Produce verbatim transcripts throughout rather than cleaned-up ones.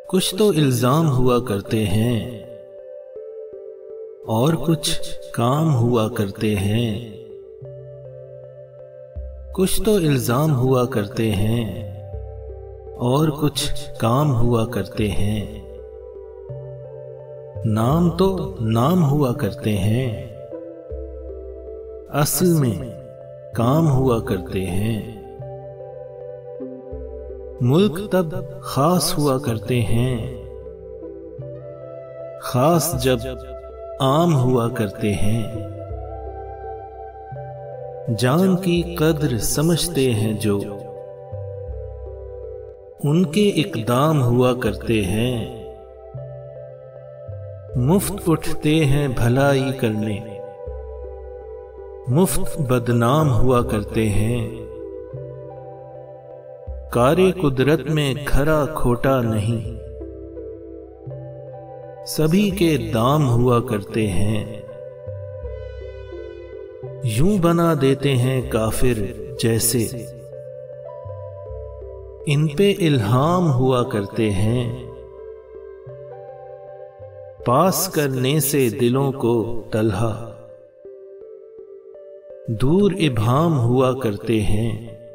कुछ तो इल्जाम हुआ करते हैं और कुछ काम हुआ करते हैं। कुछ तो इल्जाम हुआ करते हैं और कुछ काम हुआ करते हैं। नाम तो नाम हुआ करते हैं, असल में काम हुआ करते हैं। मुल्क तब खास हुआ करते हैं, खास जब आम हुआ करते हैं। जान की कद्र समझते हैं जो, उनके इकदाम हुआ करते हैं। मुफ्त उठते हैं भलाई करने, मुफ्त बदनाम हुआ करते हैं। कारे कुदरत में खरा खोटा नहीं, सभी के दाम हुआ करते हैं। यूं बना देते हैं काफिर जैसे, इन पे इल्हाम हुआ करते हैं। पास करने से दिलों को तलहा, दूर इब्हाम हुआ करते हैं।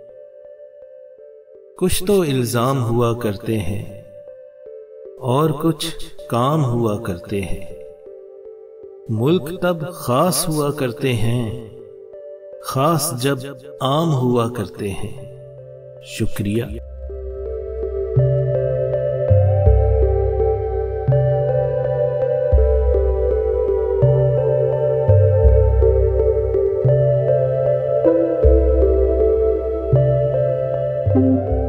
कुछ तो इल्जाम हुआ करते हैं और कुछ काम हुआ करते हैं। मुल्क तब खास हुआ करते हैं, खास जब आम हुआ करते हैं। शुक्रिया। Thank you.